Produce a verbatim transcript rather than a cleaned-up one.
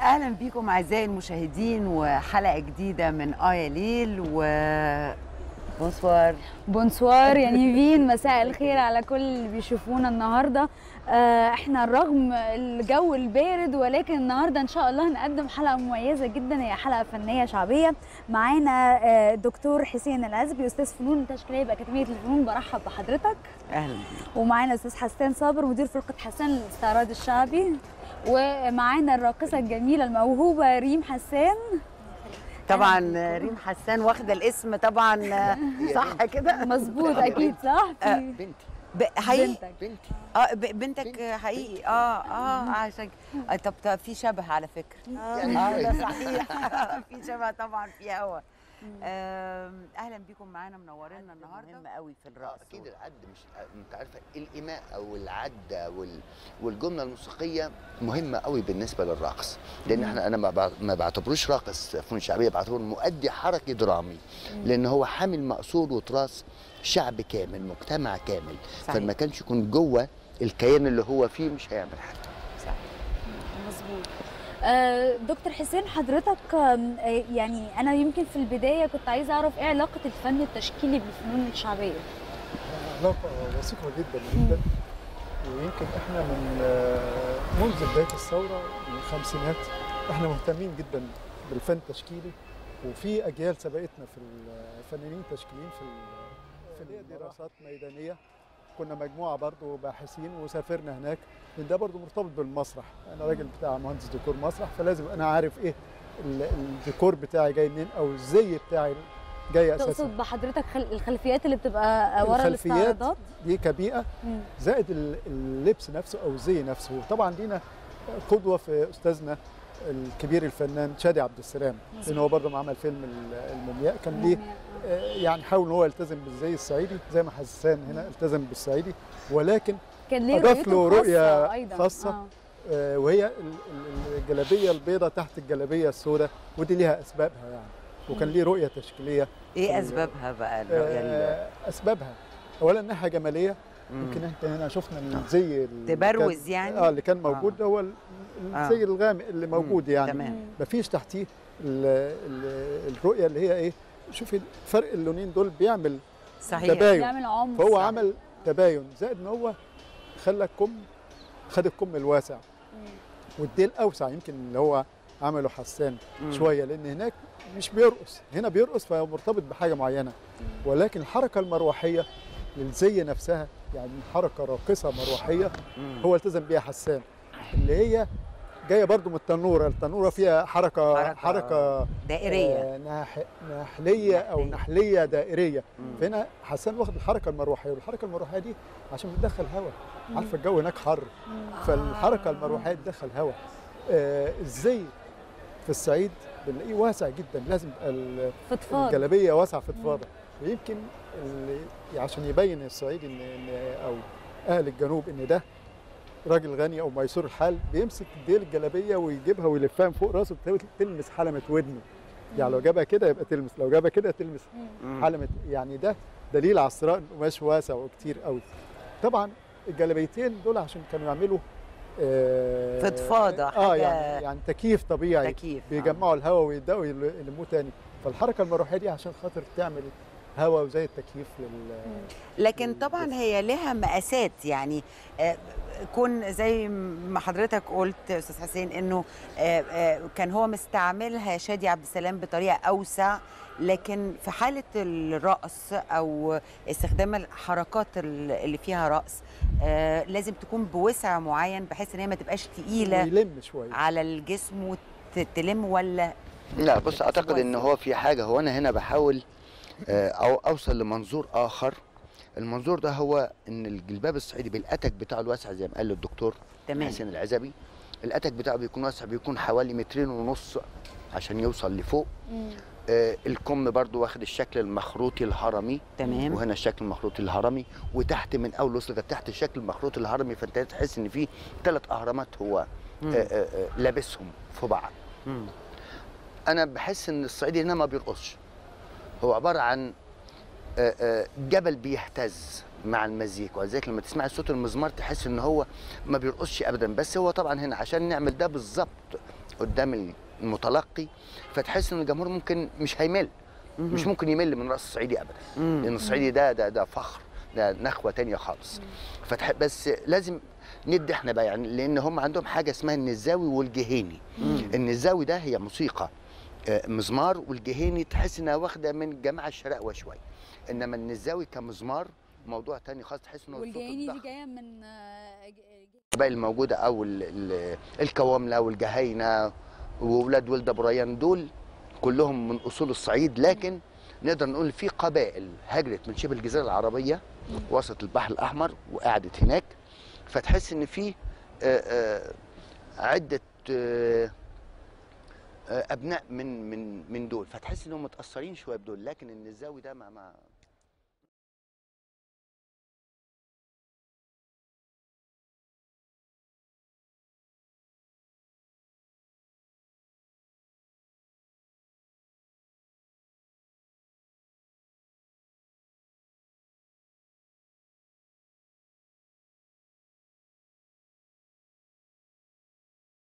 اهلا بيكم اعزائي المشاهدين وحلقه جديده من اه يا ليل و بونسوار. بونسوار يا نيفين، مساء الخير على كل اللي بيشوفونا النهارده. آه احنا رغم الجو البارد ولكن النهارده ان شاء الله هنقدم حلقه مميزه جدا، هي حلقه فنيه شعبيه. معانا آه دكتور حسين العزبي استاذ فنون تشكيليه باكاديميه الفنون، برحب بحضرتك. اهلا بيك. ومعانا استاذ حسان صابر مدير فرقه حسان للاستعراض الشعبي، ومعانا الراقصه الجميله الموهوبه ريم حسان. طبعا ريم حسان واخده الاسم طبعا صح كده؟ مظبوط اكيد صح. بنتي حقيقي بنتي اه بنتك حقيقي اه اه عشان آه طب طب في شبه على فكره اه ده صحيح في شبه طبعا في هوا. اهلا بيكم معانا منورينا النهارده. مهم قوي في الرقص اكيد العد، مش انت عارفه الايماء او العد وال... والجمله الموسيقيه مهمه قوي بالنسبه للرقص، لان احنا انا ما بعتبروش راقص فنون شعبيه، بعتبره مؤدي حركي درامي، لان هو حامل مأثور وتراث شعب كامل، مجتمع كامل. صحيح. فما كانش يكون جوه الكيان اللي هو فيه مش هيعمل حاجه. صح مظبوط. دكتور حسين، حضرتك يعني أنا يمكن في البداية كنت عايزة أعرف إيه علاقة الفن التشكيلي بالفنون الشعبية؟ علاقة وثيقة جدا جدا، ويمكن إحنا من منذ بداية الثورة من الخمسينات إحنا مهتمين جدا بالفن التشكيلي، وفي أجيال سبقتنا في الفنانين التشكيليين في في دراسات ميدانية. كنا مجموعة برضو باحثين وسافرنا هناك، لأن ده برضو مرتبط بالمسرح. أنا راجل بتاع مهندس ديكور مسرح، فلازم أنا عارف إيه الديكور بتاعي جاي منين أو الزي بتاعي جاي أساسا. تقصد بحضرتك الخلفيات اللي بتبقى ورا الاستعراضات دي كبيئة، زائد اللبس نفسه أو الزي نفسه. طبعا لينا قدوة في أستاذنا الكبير الفنان شادي عبد السلام، لأن هو برضه عمل فيلم المومياء، كان ليه يعني حاول ان هو يلتزم بالزي الصعيدي زي ما حسان هنا التزم بالصعيدي، ولكن كان ليه اضاف له رؤيه خاصه, خاصة آه. آه وهي الجلابيه البيضاء تحت الجلابيه السوداء، ودي ليها اسبابها يعني، وكان ليه رؤيه تشكيليه. ايه اسبابها بقى الرؤيه؟ آه اسبابها اولا ناحيه جماليه. يمكن انت هنا شفنا الزي تبروز يعني اه اللي كان موجود ده آه. هو الزي آه. الغامق اللي موجود يعني. تمام. مفيش تحتيه الرؤيه اللي هي ايه، شوفي فرق اللونين دول بيعمل صحيح تباين، بيعمل عمق. فهو صحيح. عمل تباين، زائد ان هو خلى الكم، خد الكم الواسع والديل اوسع، يمكن اللي هو عمله حسان مم. شويه، لان هناك مش بيرقص، هنا بيرقص فهو مرتبط بحاجه معينه، ولكن الحركه المروحيه للزي نفسها يعني حركه راقصه مروحيه مم. هو التزم بيها حسان، اللي هي جايه برضو من التنوره. التنوره فيها حركه حركه, حركة دائريه آه نح نحليه او نحليه دائريه. فهنا حسان واخد الحركه المروحيه، والحركه المروحيه دي عشان بتدخل هواء، عارفه الجو هناك حر، فالحركه المروحيه تدخل هواء. آه الزي في الصعيد بنلاقيه واسع جدا، لازم يبقى الجلابيه واسعه فضفاضه، ويمكن عشان يبين الصعيد ان او اهل الجنوب ان ده راجل غني او ميسور الحال، بيمسك ديل الجلابيه ويجيبها ويلفها من فوق راسه تلمس حلمه ودنه. يعني لو جابها كده يبقى تلمس، لو جابها كده تلمس حلمه، يعني ده دليل على الصراع انه قماش واسع وكتير قوي. طبعا الجلابيتين دول عشان كانوا يعملوا آه فضفاضه حاجه اه يعني يعني تكييف طبيعي، تكييف بيجمعوا آه. الهواء ويبداوا يلموه تاني، فالحركه المروحيه دي عشان خاطر تعمل هواء وزي التكييف لل لكن طبعا هي لها مقاسات، يعني آه كون زي ما حضرتك قلت استاذ حسين انه آه آه كان هو مستعملها شادي عبد السلام بطريقه اوسع، لكن في حاله الرقص او استخدام الحركات اللي فيها رقص آه لازم تكون بوسع معين بحيث ان هي ما تبقاش تقيله ويلم شويه على الجسم وتلم. ولا لا بص، اعتقد ان هو في حاجه، هو انا هنا بحاول او اوصل لمنظور اخر. المنظور ده هو ان الجلباب الصعيدي بالاتك بتاعه الواسع زي ما قال الدكتور حسين العزبي، الاتك بتاعه بيكون واسع، بيكون حوالي مترين ونص عشان يوصل لفوق. آه الكم برضو واخد الشكل المخروطي الهرمي، تمام، وهنا الشكل المخروطي الهرمي، وتحت من اول وصل تحت الشكل المخروطي الهرمي، فانت تحس ان في ثلاث اهرامات هو آه آه آه لابسهم في بعض. مم. انا بحس ان الصعيدي هنا ما بيرقصش، هو عباره عن جبل بيهتز مع المزيكا، ولذلك لما تسمع صوت المزمار تحس ان هو ما بيرقصش ابدا. بس هو طبعا هنا عشان نعمل ده بالظبط قدام المتلقي، فتحس ان الجمهور ممكن مش هيمل، مش ممكن يمل من رقص الصعيدي ابدا، لان الصعيدي ده ده ده فخر، ده نخوه تانية خالص. فتح بس لازم ندي احنا بقى يعني، لان هم عندهم حاجه اسمها النزاوي والجهيني. النزاوي ده هي موسيقى مزمار، والجهيني تحس انها واخده من الجماعه الشرقوه شويه، انما النزاوي كمزمار موضوع تاني خالص، تحس انه والجهيني دي جايه من القبائل الموجوده، او الكوامله والجهاينه واولاد ولد ابو ريان، دول كلهم من اصول الصعيد، لكن نقدر نقول في قبائل هاجرت من شبه الجزيره العربيه وسط البحر الاحمر وقعدت هناك، فتحس ان في عده ابناء من من من دول، فتحس انهم متاثرين شويه بدول، لكن النزاوي ده ما ما